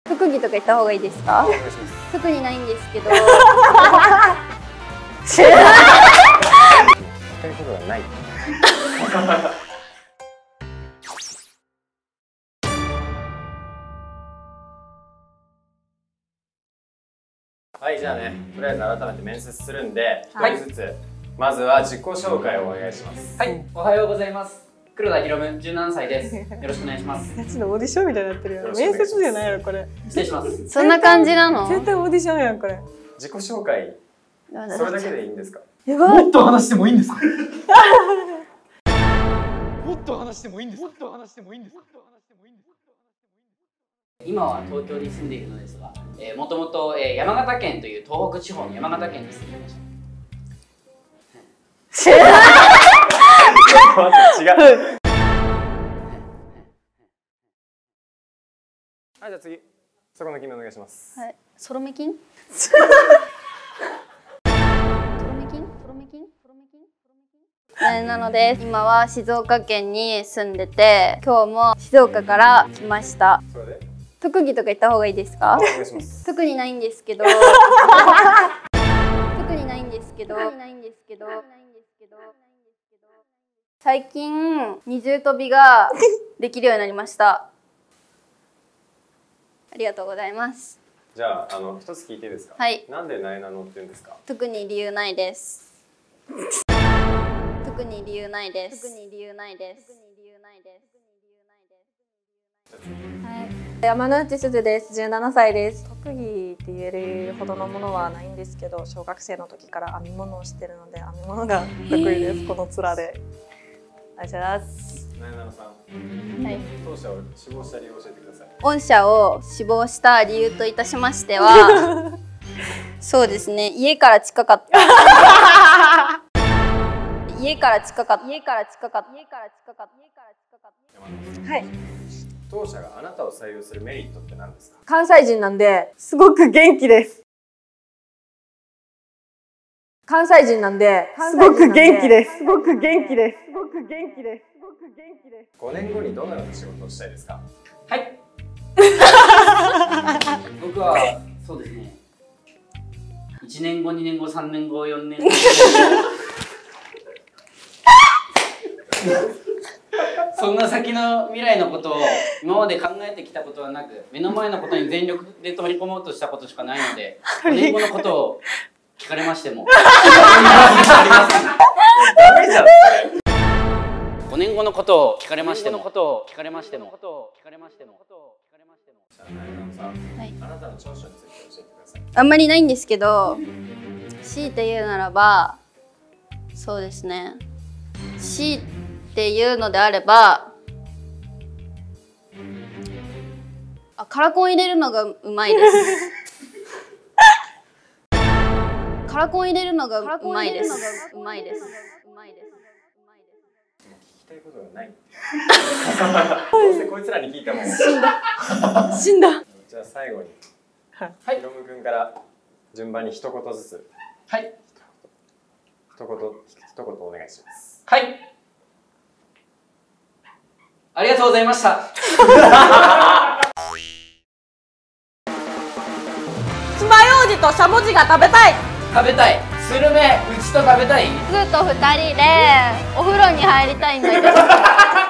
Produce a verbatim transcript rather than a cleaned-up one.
特技とか言った方がいいですか？特にないんですけど。 聞きたいことがない。はい、じゃあね、とりあえず改めて面接するんで、一人ずつ、まずは自己紹介をお願いします。 はい、おはようございます。黒田ひろむ、じゅうななさいです。よろしくお願いします。 ガチのオーディションみたいになってるよ。面接じゃないよこれ。 失礼します。 そんな感じなの？ 絶対オーディションやんこれ。 自己紹介、それだけでいいんですか？ やばい。 もっと話してもいいんですか？もっと話してもいいんですか？もっと話してもいいんですか？今は東京に住んでいるのですが、えー、もともと、えー、山形県という東北地方の山形県に住んでいました。 違う。はい、じゃあ次、そこの君お願いします。 はい、ソロメキン？ソロメキン？ソロメキン？ソロメキン？えー、なので今は静岡県に住んでて、今日も静岡から来ました。 それで特技とか言った方がいいですか？ お願いします。 特にないんですけど。特にないんですけど。特にないんですけど。最近二重跳びができるようになりました。ありがとうございます。 じゃあ、あの一つ聞いていいですか？ はい。 なんでなえなのって言うんですか？ 特に理由ないです。特に理由ないです。特に理由ないです。特に理由ないです。 はい。山内すずです。じゅうななさいです。特技って言えるほどのものはないんですけど、小学生の時から編み物をしてるので編み物が得意です。この面で。ありがとうございます。 なえなのさん。 はい。 当社を志望した理由を教えてください。 御社を志望した理由といたしましては、そうですね。家から近かった。家から近かった。家から近かった。家から近かった。家から近かった。 はい。 当社があなたを採用するメリットって何ですか？ 関西人なんですごく元気です。関西人なんですごく元気です。すごく元気です。すごく元気です。すごく元気です。 ごねんごにどのような仕事をしたいですか？ はい。僕はそうですね。いちねんご、にねんご、さんねんご、よねんご。そんな先の未来のことを今まで考えてきたことはなく、目の前のことに全力で取り込もうとしたことしかないので、ごねんごのことを聞かれましてもダメじゃん。ごねんごのことを聞かれましてもことを聞かれましてもことを聞かれましてもことを聞かれましても。 なえなのさん、はい、あなたの長所について教えてください。 あんまりないんですけど、強いて言うならば、そうですね。強いて言うのであれば、あ、カラコン入れるのがうまいです。カラコン入れるのがうまいです。うまいです。うまいです。 聞きたいことがない。どうせこいつらに聞いたもん。 死んだ。死んだ。 じゃあ最後に、 はい、 ひろむくんから順番に一言ずつ。 はい。 一言、一言お願いします。 はい。ありがとうございました。 つまようじとしゃもじが食べたい。 食べたい。スルメ、うちと食べたい。 すずと二人でお風呂に入りたいんだけど。